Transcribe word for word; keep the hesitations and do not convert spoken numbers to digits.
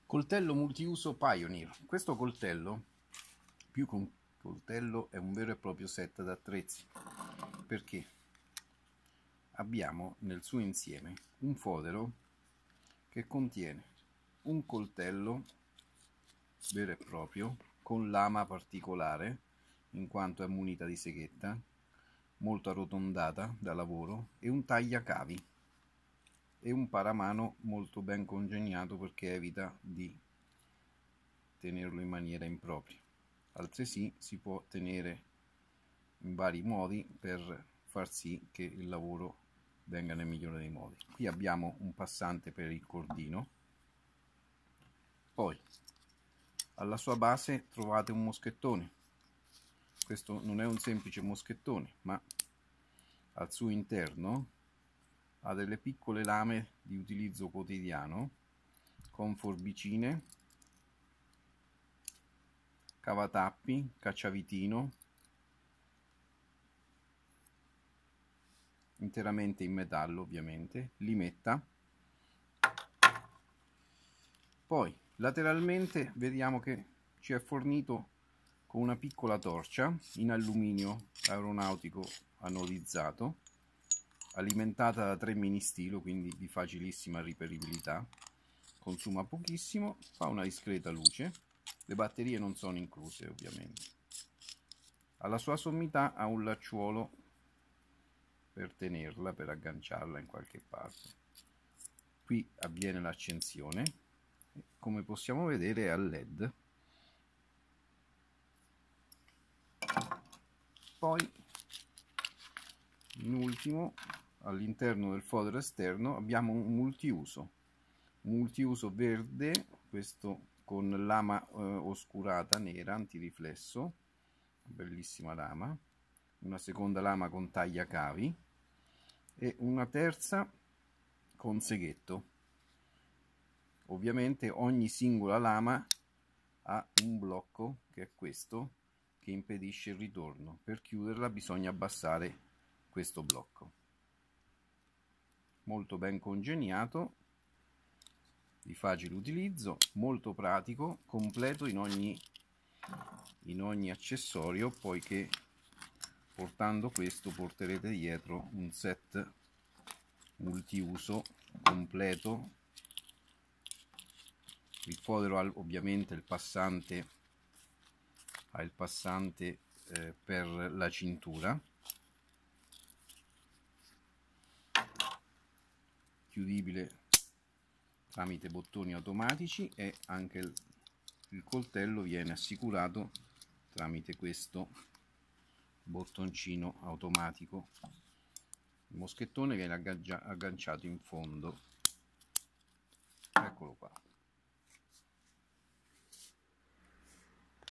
Coltello multiuso Pioneer. Questo coltello, più che un coltello, è un vero e proprio set d'attrezzi, perché abbiamo nel suo insieme un fodero che contiene un coltello vero e proprio con lama particolare, in quanto è munita di seghetta molto arrotondata da lavoro, e un tagliacavi e un paramano molto ben congegnato perché evita di tenerlo in maniera impropria. Altresì si può tenere in vari modi per far sì che il lavoro venga nel migliore dei modi. Qui abbiamo un passante per il cordino, poi alla sua base trovate un moschettone. Questo non è un semplice moschettone, ma al suo interno ha delle piccole lame di utilizzo quotidiano con forbicine, cavatappi, cacciavitino, interamente in metallo ovviamente, limetta. Poi lateralmente vediamo che ci è fornito con una piccola torcia in alluminio aeronautico anodizzato, alimentata da tre mini stilo, quindi di facilissima riperibilità, consuma pochissimo, fa una discreta luce, le batterie non sono incluse ovviamente. Alla sua sommità ha un lacciuolo per tenerla, per agganciarla in qualche parte. Qui avviene l'accensione, come possiamo vedere è a led. Poi in ultimo, all'interno del fodero esterno abbiamo un multiuso un multiuso verde, questo con lama eh, oscurata nera antiriflesso, bellissima lama, una seconda lama con tagliacavi e una terza con seghetto. Ovviamente ogni singola lama ha un blocco, che è questo, che impedisce il ritorno. Per chiuderla bisogna abbassare questo blocco. Molto ben congegnato, di facile utilizzo, molto pratico, completo in ogni, in ogni accessorio, poiché portando questo porterete dietro un set multiuso completo. Il fodero ha ovviamente il passante, ha il passante eh, per la cintura, chiudibile tramite bottoni automatici, e anche il, il coltello viene assicurato tramite questo bottoncino automatico. Il moschettone viene agganciato in fondo